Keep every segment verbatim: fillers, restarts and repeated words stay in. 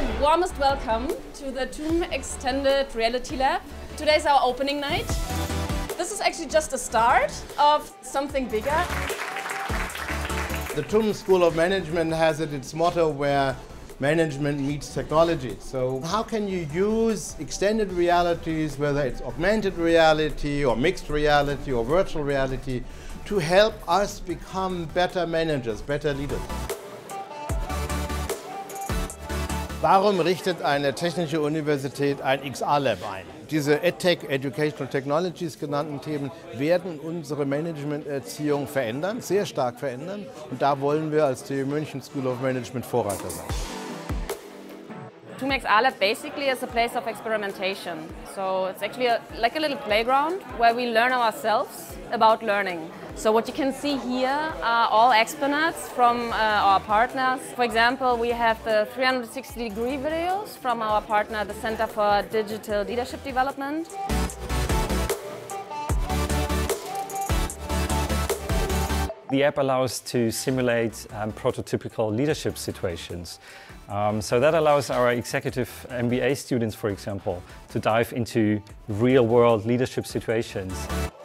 my warmest welcome to the T U M Extended Reality Lab. Today is our opening night. This is actually just a start of something bigger. The T U M School of Management has at its motto where management meets technology. So how can you use extended realities, whether it's augmented reality or mixed reality or virtual reality, to help us become better managers, better leaders? Warum richtet eine technische Universität ein X R-Lab ein? Diese EdTech, Educational Technologies genannten Themen werden unsere Managementerziehung verändern, sehr stark verändern. Und da wollen wir als T U München School of Management Vorreiter sein. T U M X R-Lab basically is a place of experimentation. So it's actually a, like a little playground where we learn ourselves about learning. So what you can see here are all exponents from uh, our partners. For example, we have the three hundred sixty degree videos from our partner, the Center for Digital Leadership Development. The app allows to simulate um, prototypical leadership situations. Um, so that allows our executive M B A students, for example, to dive into real-world leadership situations.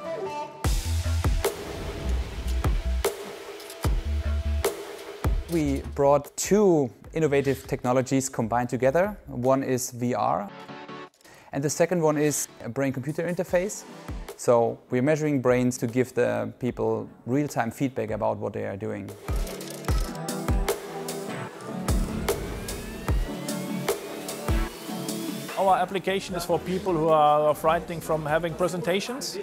We brought two innovative technologies combined together. One is V R, and the second one is a brain-computer interface. So we're measuring brains to give the people real-time feedback about what they are doing. Our application is for people who are frightened from having presentations.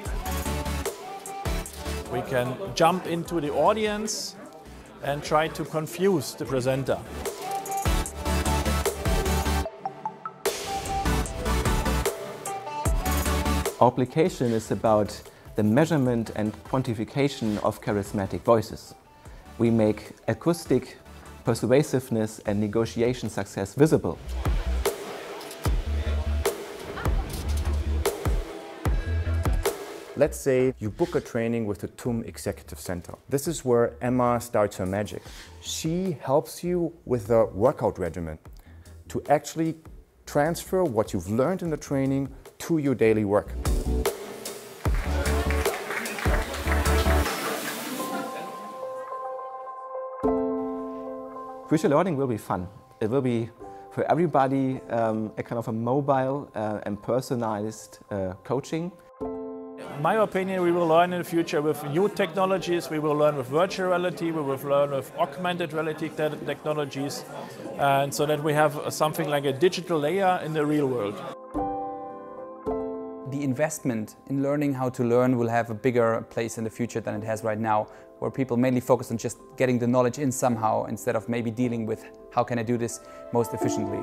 We can jump into the audience and try to confuse the presenter. Our application is about the measurement and quantification of charismatic voices. We make acoustic persuasiveness and negotiation success visible. Let's say you book a training with the T U M Executive Center. This is where Emma starts her magic. She helps you with a workout regimen to actually transfer what you've learned in the training to your daily work. Virtual learning will be fun. It will be for everybody um, a kind of a mobile uh, and personalized uh, coaching. In my opinion, we will learn in the future with new technologies. We will learn with virtual reality, we will learn with augmented reality technologies, and so that we have something like a digital layer in the real world. The investment in learning how to learn will have a bigger place in the future than it has right now, where people mainly focus on just getting the knowledge in somehow instead of maybe dealing with how can I do this most efficiently.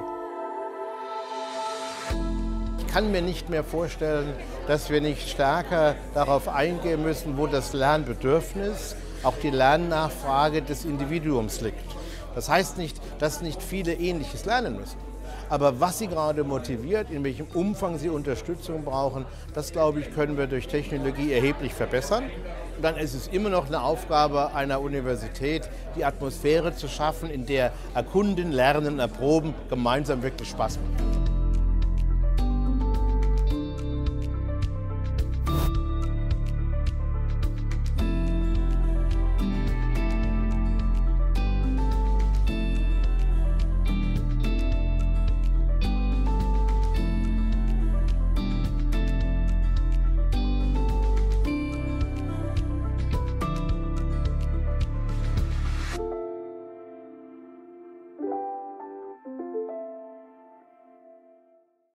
Ich kann mir nicht mehr vorstellen, dass wir nicht stärker darauf eingehen müssen, wo das Lernbedürfnis, auch die Lernnachfrage des Individuums liegt. Das heißt nicht, dass nicht viele Ähnliches lernen müssen. Aber was sie gerade motiviert, in welchem Umfang sie Unterstützung brauchen, das, glaube ich, können wir durch Technologie erheblich verbessern. Und dann ist es immer noch eine Aufgabe einer Universität, die Atmosphäre zu schaffen, in der Erkunden, Lernen, Erproben gemeinsam wirklich Spaß macht.